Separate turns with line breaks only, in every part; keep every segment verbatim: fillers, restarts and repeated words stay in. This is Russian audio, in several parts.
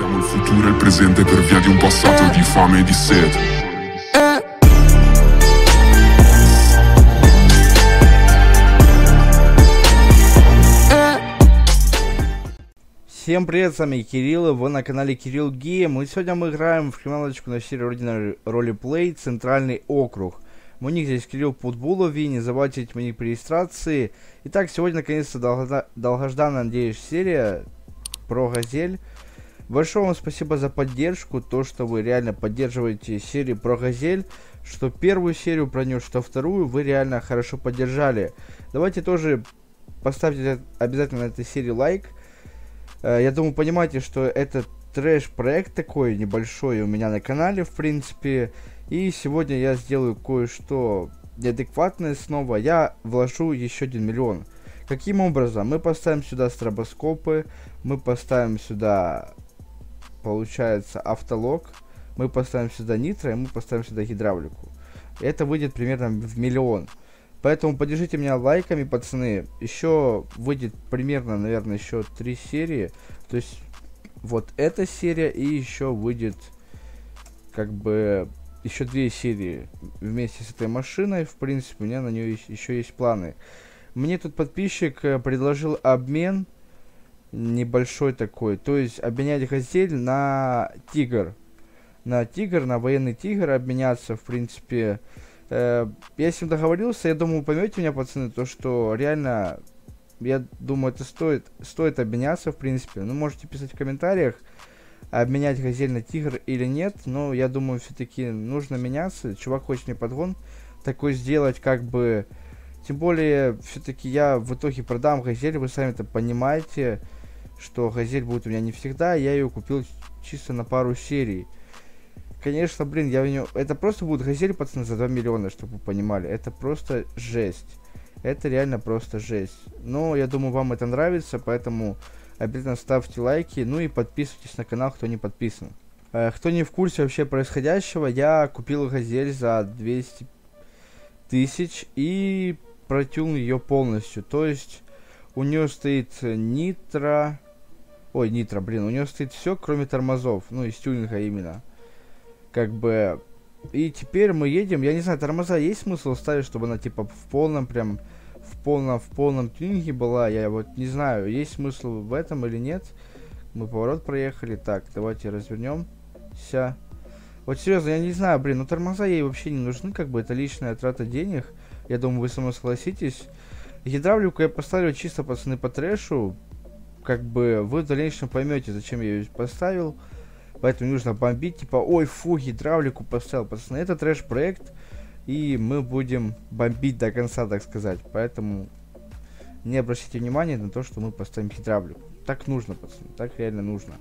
Siamo il futuro e il presente per via di un passato di fame e di sete.
Всем привет, с вами Кирилл, и вы на канале Кирилл Гейм, и сегодня мы играем в криминалочку на серии Родина Ролеплей, Центральный округ. Мой ник здесь Кирилл Путбулови, не забывайте мой ник при регистрации. Итак, сегодня наконец-то долго... долгожданная, надеюсь, серия про Газель. Большое вам спасибо за поддержку, то, что вы реально поддерживаете серию про Газель, что первую серию про нее, что вторую вы реально хорошо поддержали. Давайте тоже поставьте обязательно на этой серии лайк. Я думаю, понимаете, что это трэш-проект такой небольшой у меня на канале, в принципе. И сегодня я сделаю кое-что неадекватное снова. Я вложу еще один миллион. Каким образом? Мы поставим сюда стробоскопы, мы поставим сюда, получается, автолог, мы поставим сюда нитро, и мы поставим сюда гидравлику. Это выйдет примерно в миллион. Поэтому поддержите меня лайками, пацаны. Еще выйдет примерно, наверное, еще три серии. То есть, вот эта серия и еще выйдет, как бы, еще две серии вместе с этой машиной. В принципе, у меня на нее еще есть планы. Мне тут подписчик предложил обмен небольшой такой. То есть, обменять Газель на Тигр. На Тигр, на военный Тигр обменяться, в принципе. Я с ним договорился, я думаю, поймете меня, пацаны, то, что реально, я думаю, это стоит, стоит обменяться, в принципе. Ну, можете писать в комментариях, обменять Газель на Тигр или нет, но я думаю, все-таки нужно меняться. Чувак хочет мне подгон такой сделать, как бы, тем более, все-таки я в итоге продам Газель, вы сами-то понимаете, что Газель будет у меня не всегда, я ее купил чисто на пару серий. Конечно, блин, я в нее... Это просто будет Газель, пацаны, за два миллиона, чтобы вы понимали. Это просто жесть. Это реально просто жесть. Но я думаю, вам это нравится, поэтому обязательно ставьте лайки. Ну и подписывайтесь на канал, кто не подписан. Э, кто не в курсе вообще происходящего, я купил Газель за двести тысяч и протюнул ее полностью. То есть у нее стоит нитро... Ой, нитро, блин, у нее стоит все, кроме тормозов. Ну, из тюнинга именно. Как бы, и теперь мы едем, я не знаю, тормоза есть смысл ставить, чтобы она, типа, в полном, прям, в полном, в полном тюнинге была, я вот не знаю, есть смысл в этом или нет. Мы поворот проехали, так, давайте развернемся. Вот серьезно, я не знаю, блин, ну тормоза ей вообще не нужны, как бы, это лишняя трата денег, я думаю, вы со мной согласитесь. Гидравлику я поставлю чисто, пацаны, по трэшу, как бы, вы в дальнейшем поймете, зачем я ее поставил. Поэтому не нужно бомбить, типа, ой, фу, гидравлику поставил, пацаны. Это трэш-проект, и мы будем бомбить до конца, так сказать. Поэтому не обращайте внимания на то, что мы поставим гидравлику. Так нужно, пацаны, так реально нужно.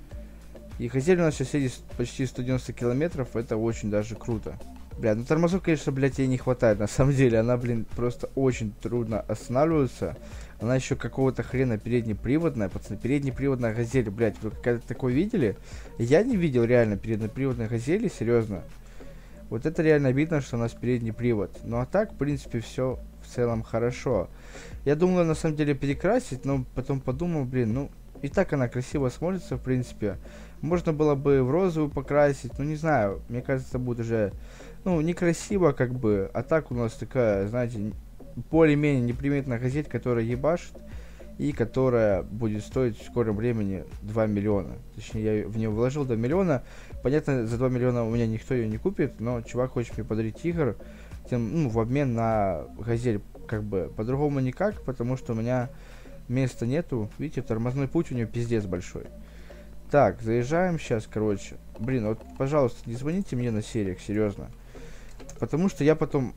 И Газель у нас сейчас едет почти сто девяносто километров, это очень даже круто. Бля, ну тормозов, конечно, блядь, ей не хватает, на самом деле. Она, блин, просто очень трудно останавливается. Она еще какого-то хрена переднеприводная, пацаны, переднеприводная Газель, блядь, вы когда-то такое видели? Я не видел реально переднеприводной Газели, серьезно. Вот это реально видно, что у нас передний привод. Ну а так, в принципе, все в целом хорошо. Я думал, на самом деле, перекрасить, но потом подумал, блин, ну, и так она красиво смотрится, в принципе. Можно было бы в розовую покрасить, ну, не знаю, мне кажется, будет уже, ну, некрасиво, как бы, а так у нас такая, знаете, более-менее неприметная Газель, которая ебашит и которая будет стоить в скором времени два миллиона. Точнее, я в нее вложил два миллиона. Понятно, за два миллиона у меня никто ее не купит, но чувак хочет мне подарить Тигр, тем, ну, в обмен на Газель, как бы, по-другому никак, потому что у меня места нету. Видите, тормозной путь у нее пиздец большой. Так, заезжаем сейчас, короче. Блин, вот, пожалуйста, не звоните мне на сериях, серьезно. Потому что я потом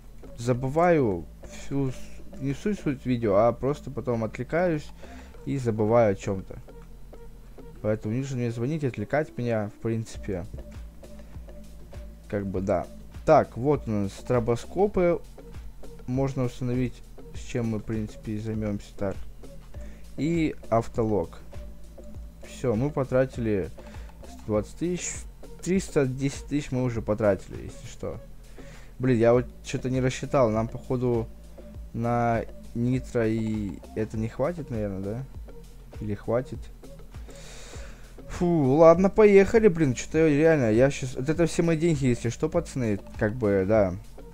забываю всю, не всю суть видео, а просто потом отвлекаюсь и забываю о чем-то. Поэтому не нужно мне звонить, отвлекать меня, в принципе. Как бы, да. Так, вот у нас стробоскопы. Можно установить, с чем мы, в принципе, и займемся. Так. И автолог. Все, мы потратили двадцать тысяч. триста десять тысяч мы уже потратили, если что. Блин, я вот что-то не рассчитал. Нам, походу, на нитро и это не хватит, наверное, да? Или хватит? Фу, ладно, поехали, блин, что-то реально, я сейчас... Вот это все мои деньги, если что, пацаны, как бы, да.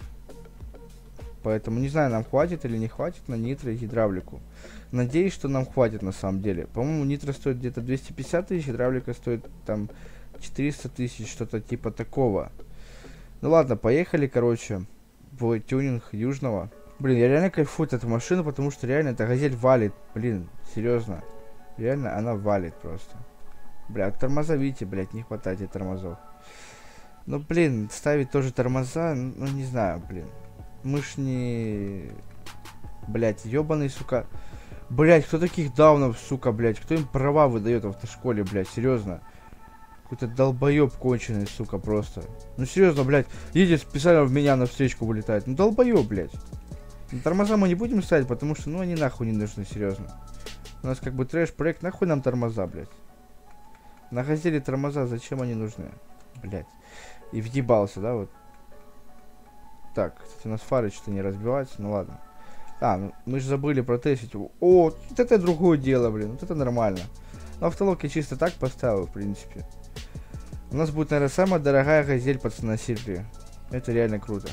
Поэтому не знаю, нам хватит или не хватит на нитро и гидравлику. Надеюсь, что нам хватит на самом деле. По-моему, нитро стоит где-то двести пятьдесят тысяч, гидравлика стоит там четыреста тысяч, что-то типа такого. Ну ладно, поехали, короче, в тюнинг Южного. Блин, я реально кайфую от этой машины, потому что реально эта газель валит. Блин, серьезно. Реально она валит просто. Бля, тормоза, видите, блядь, не хватает ей тормозов. Ну, блин, ставить тоже тормоза, ну, не знаю, блин. Мы ж не... Блядь, ёбаный, сука. Блядь, кто таких даунов, сука, блядь? Кто им права выдает в автошколе, блядь, серьезно? Какой-то долбоёб конченый, сука, просто. Ну, серьезно, блядь, едет специально в меня навстречку вылетает. Ну, долбоёб, блядь. Ну, тормоза мы не будем ставить, потому что, ну, они нахуй не нужны, серьезно. У нас как бы трэш-проект, нахуй нам тормоза, блядь. На газели тормоза, зачем они нужны? Блядь. И въебался, да, вот. Так, кстати, у нас фары что-то не разбиваются, ну ладно. А, ну, мы же забыли протестить. О, вот это другое дело, блин, вот это нормально. Но автолог я чисто так поставил, в принципе. У нас будет, наверное, самая дорогая газель, пацаны, на сервере. Это реально круто.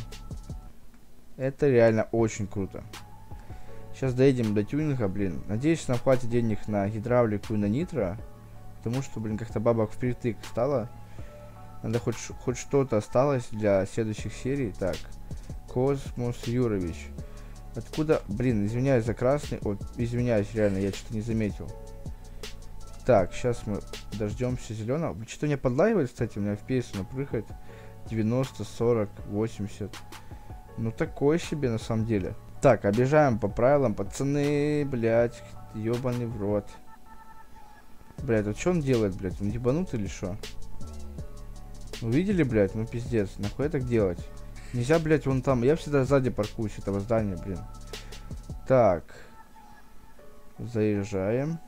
Это реально очень круто. Сейчас доедем до тюнинга, блин. Надеюсь, нам хватит денег на гидравлику и на нитро. Потому что, блин, как-то бабок впритык стало. Надо хоть, хоть что-то осталось для следующих серий. Так, Космос Юрович. Откуда, блин, извиняюсь за красный. Вот, извиняюсь, реально, я что-то не заметил. Так, сейчас мы дождемся зеленого. Что-то меня подлагивает, кстати, у меня эф пи эс напрыгает девяносто, сорок, восемьдесят. Ну, такое себе, на самом деле. Так, обижаем по правилам, пацаны, блядь, ёбаный в рот. Блядь, вот что он делает, блядь, он ебанутый или что? Увидели, блядь, ну пиздец, нахуй так делать? Нельзя, блядь, вон там, я всегда сзади паркуюсь этого здания, блин. Так. Заезжаем.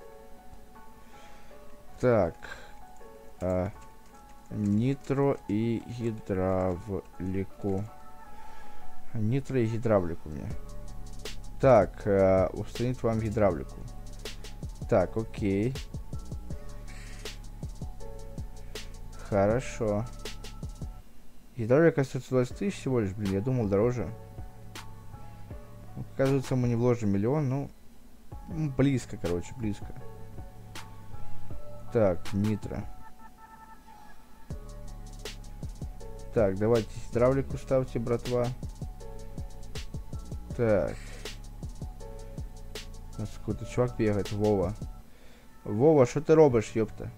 Так. А, нитро и гидравлику. Нитро и гидравлику мне. Так, а, установить вам гидравлику. Так, окей. Хорошо. Гидравлика стоит сто двадцать тысяч всего лишь, блин, я думал дороже. Оказывается, мы не вложим миллион, ну, ну близко, короче, близко. Так, нитро. Так, давайте гидравлику ставьте, братва. Так. У нас какой-то чувак бегает, Вова. Вова, что ты робишь, ёпта?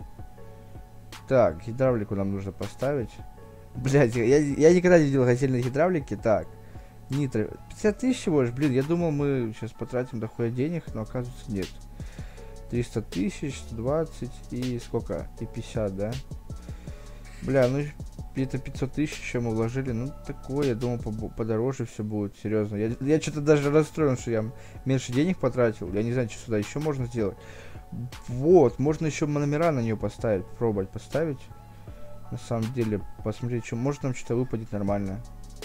Так, гидравлику нам нужно поставить. Блять, я, я никогда не видел газельной гидравлики. Так, нитро. пятьдесят тысяч всего лишь, блин, я думал, мы сейчас потратим дохуя денег, но оказывается нет. триста тысяч, сто двадцать и сколько? И пятьдесят, да? Бля, ну где-то пятьсот тысяч еще мы вложили. Ну, такое, я думал, подороже все будет, серьезно. Я, я что-то даже расстроен, что я меньше денег потратил. Я не знаю, что сюда еще можно сделать. Вот, можно еще номера на нее поставить, пробовать поставить. На самом деле, посмотреть, что может нам что-то выпадет нормально.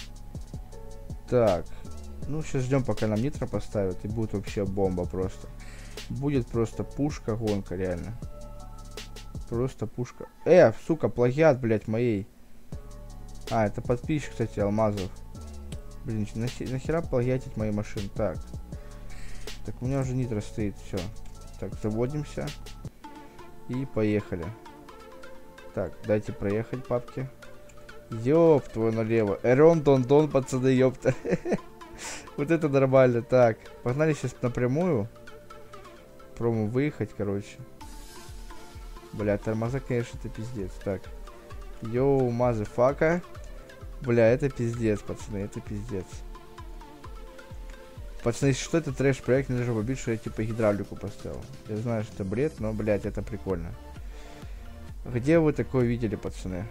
Так, ну сейчас ждем, пока нам нитро поставят, и будет вообще бомба просто. Будет просто пушка, гонка, реально. Просто пушка. Э, сука, плагиат, блядь, моей. А, это подписчик, кстати, Алмазов. Блин, нахера плагиатить мои машины? Так. Так, у меня уже нитро стоит, все. Так, заводимся. И поехали. Так, дайте проехать, папки. Ёб твой налево. Эрон Дон Дон, пацаны, ёпта. Вот это нормально. Так, погнали сейчас напрямую. Пробуем выехать, короче. Бля, тормоза, конечно, это пиздец. Так. Йоу, мазафака. Бля, это пиздец, пацаны, это пиздец. Пацаны, если что, это трэш-проект, не даже побить, что я типа гидравлику поставил. Я знаю, что это бред, но, блядь, это прикольно. Где вы такое видели, пацаны?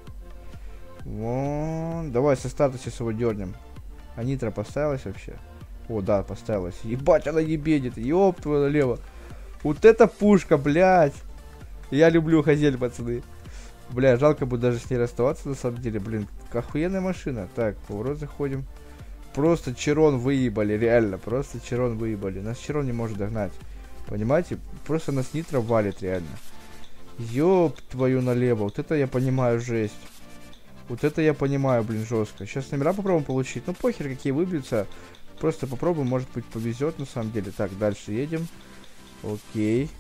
Вон. Давай со старта сейчас его дернем. А нитро поставилась вообще? О, да, поставилась. Ебать, она не бедит. Ёб твою налево. Вот это пушка, блядь. Я люблю газель, пацаны. Бля, жалко будет даже с ней расставаться, на самом деле. Блин, охуенная машина. Так, поворот заходим. Просто Чирон выебали, реально. Просто Чирон выебали. Нас Чирон не может догнать. Понимаете? Просто нас нитро валит, реально. Ёб твою налево. Вот это я понимаю жесть. Вот это я понимаю, блин, жестко. Сейчас номера попробуем получить. Ну похер, какие выбьются. Просто попробуем, может быть, повезет на самом деле. Так, дальше едем. Окей.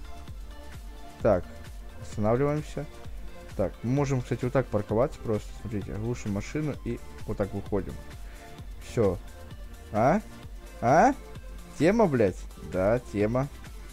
Так, останавливаемся. Так, мы можем, кстати, вот так парковаться просто. Смотрите, глушим машину и вот так выходим. Все. А? А? Тема, блядь? Да, тема.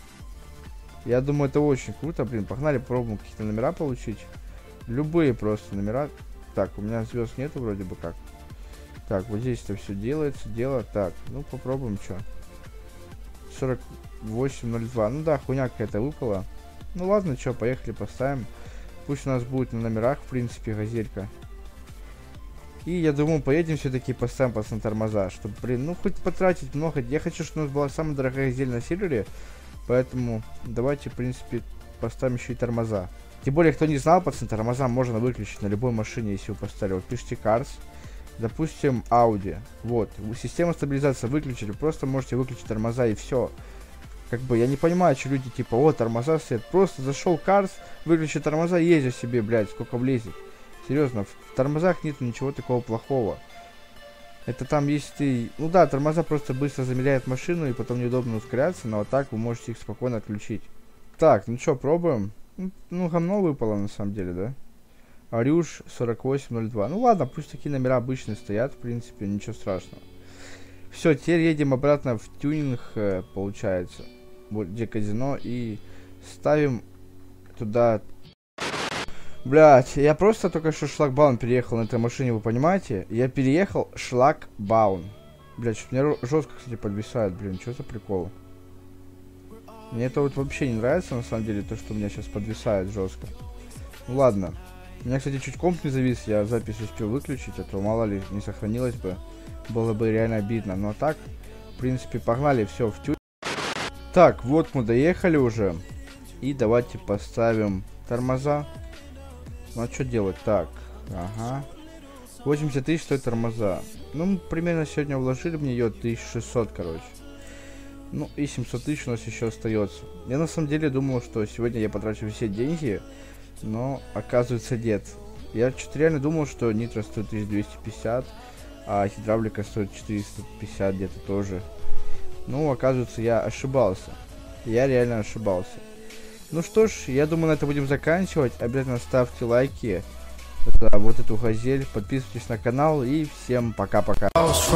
Я думаю, это очень круто, блин. Погнали, пробуем какие-то номера получить. Любые просто номера. Так, у меня звезд нету вроде бы как. Так, вот здесь это все делается, дело. Так, ну попробуем, что. сорок восемь ноль два. Ну да, хуйня какая-то выпала. Ну ладно, что, поехали, поставим. Пусть у нас будет на номерах, в принципе, газелька. И я думаю, поедем все-таки поставим пацаны тормоза. Чтобы, блин, ну хоть потратить много. Я хочу, чтобы у нас была самая дорогая газель на сервере. Поэтому давайте, в принципе, поставим еще и тормоза. Тем более, кто не знал, пацаны, тормоза можно выключить на любой машине, если вы поставили. Вот пишите Cars, допустим, Audi. Вот, система стабилизации выключили, просто можете выключить тормоза и все. Как бы, я не понимаю, что люди типа, о, тормоза стоят. Просто зашел Cars, выключи тормоза, езжай себе, блядь, сколько влезет. Серьезно, в тормозах нет ничего такого плохого. Это там, если ты... Ну да, тормоза просто быстро замедляют машину, и потом неудобно ускоряться, но вот так вы можете их спокойно отключить. Так, ну что, пробуем? Ну, ну, говно выпало на самом деле, да? Арюш сорок восемь ноль два. Ну ладно, пусть такие номера обычные стоят, в принципе, ничего страшного. Все, теперь едем обратно в тюнинг, получается. Вот где казино, и ставим туда... Блять, я просто только что шлагбаун переехал на этой машине, вы понимаете? Я переехал шлагбаун. Блять, что меня жестко, кстати, подвисает, блин, что за прикол? Мне это вот вообще не нравится, на самом деле, то, что у меня сейчас подвисает жестко. Ну ладно. У меня, кстати, чуть комп не завис, я запись успел выключить, а то мало ли не сохранилось бы. Было бы реально обидно. Но так, в принципе, погнали, все, в тюн. Так, вот мы доехали уже. И давайте поставим тормоза. Ну а что делать? Так, ага. восемьдесят тысяч стоит тормоза. Ну, мы примерно сегодня вложили в нее тысяча шестьсот, короче. Ну, и семьсот тысяч у нас еще остается. Я на самом деле думал, что сегодня я потрачу все деньги, но оказывается нет. Я что-то реально думал, что нитро стоит тысяча двести пятьдесят, а гидравлика стоит четыреста пятьдесят где-то тоже. Ну, оказывается, я ошибался. Я реально ошибался. Ну что ж, я думаю, на это будем заканчивать. Обязательно ставьте лайки за вот эту газель, подписывайтесь на канал и всем пока-пока.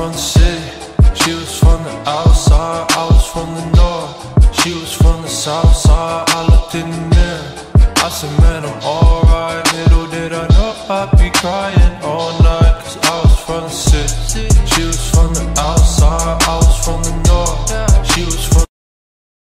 She was from the outside, I was from the north. She was from the south side, I looked in the mirror. I said, man, I'm alright. Little did I know I'd be crying.